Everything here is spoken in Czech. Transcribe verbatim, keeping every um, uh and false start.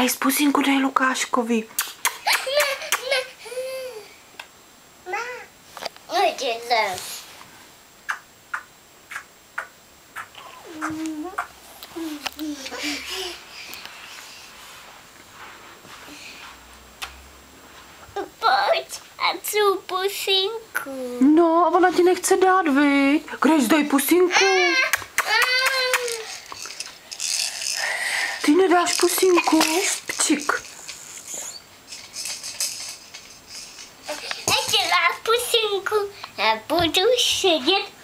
Dej z pusinku, dej Lukáškovi. Pojď a tu pusinku. No, a ona ti nechce dát, vy. Grace, dej pusinku. Ty nedáš pusinku? Pčik. Ještě dám pusinku a budu sedět